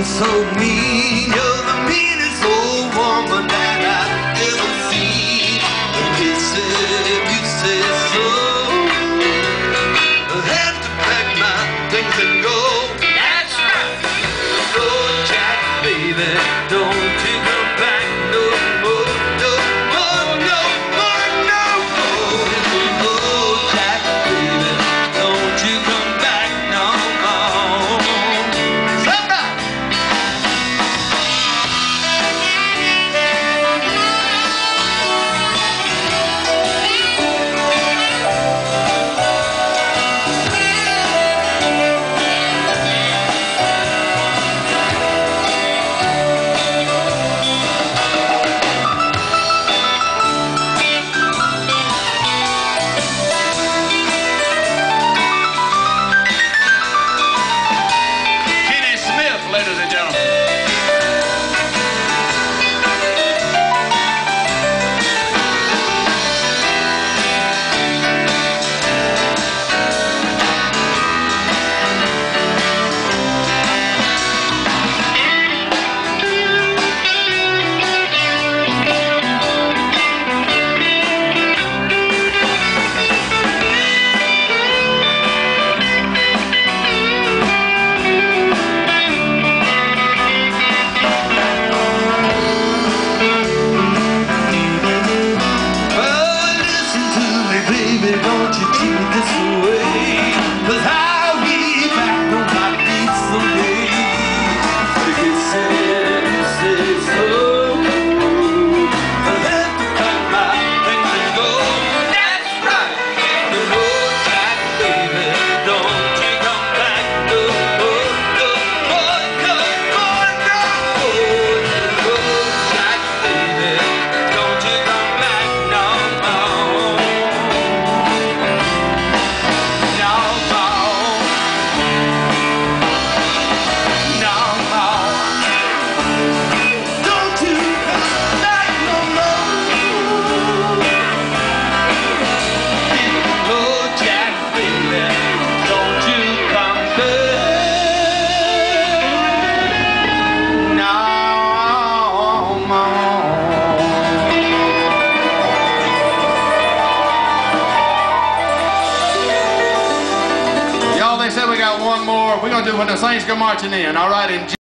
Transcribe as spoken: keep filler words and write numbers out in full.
me so mean. You're the meanest old woman that I've ever seen. And he said, if you say so, I'll have to pack my things and go. That's right. So Jack, baby, don't you come back no more, no more, no more, no more. Oh, Jack, baby, don't you come back no more. Somebody. Ladies and gentlemen. Baby, don't you treat me this way, 'cause I'll be back on my feet someday. If you said, you say so, I'll have to pack my things and go. That's right. No, Jack, baby, don't you come back no more, no more, no more, no more. No, Jack, baby, don't you come back no more. Y'all, they said we got one more. We're going to do when the Saints go marching in. All right, in